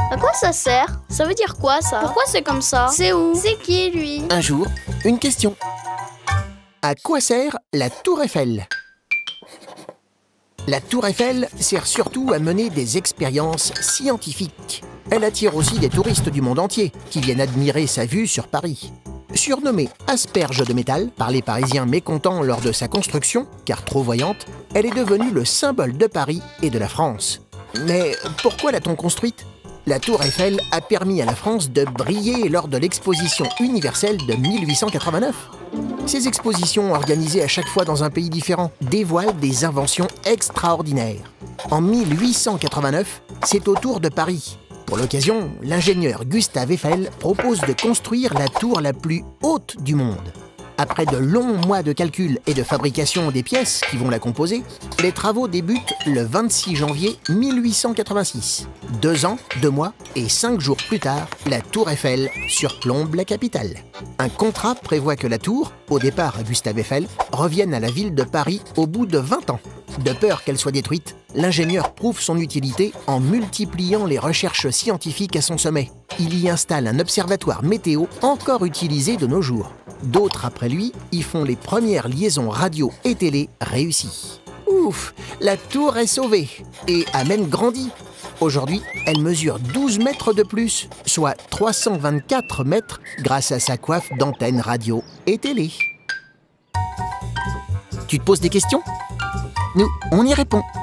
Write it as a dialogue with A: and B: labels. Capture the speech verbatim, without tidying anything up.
A: À quoi ça sert? Ça veut dire quoi ça? Pourquoi c'est comme ça? C'est où? C'est qui lui?
B: Un jour, une question. À quoi sert la Tour Eiffel? La Tour Eiffel sert surtout à mener des expériences scientifiques. Elle attire aussi des touristes du monde entier qui viennent admirer sa vue sur Paris. Surnommée asperge de métal par les Parisiens mécontents lors de sa construction, car trop voyante, elle est devenue le symbole de Paris et de la France. Mais pourquoi l'a-t-on construite? La Tour Eiffel a permis à la France de briller lors de l'exposition universelle de mille huit cent quatre-vingt-neuf. Ces expositions, organisées à chaque fois dans un pays différent, dévoilent des inventions extraordinaires. En mille huit cent quatre-vingt-neuf, c'est au tour de Paris. Pour l'occasion, l'ingénieur Gustave Eiffel propose de construire la tour la plus haute du monde. Après de longs mois de calculs et de fabrication des pièces qui vont la composer, les travaux débutent le vingt-six janvier mille huit cent quatre-vingt-six. Deux ans, deux mois et cinq jours plus tard, la Tour Eiffel surplombe la capitale. Un contrat prévoit que la tour, au départ à Gustave Eiffel, revienne à la ville de Paris au bout de vingt ans. De peur qu'elle soit détruite, l'ingénieur prouve son utilité en multipliant les recherches scientifiques à son sommet. Il y installe un observatoire météo encore utilisé de nos jours. D'autres après lui y font les premières liaisons radio et télé réussies. Ouf, la tour est sauvée et a même grandi. Aujourd'hui, elle mesure douze mètres de plus, soit trois cent vingt-quatre mètres grâce à sa coiffe d'antennes radio et télé. Tu te poses des questions? Nous, on y répond.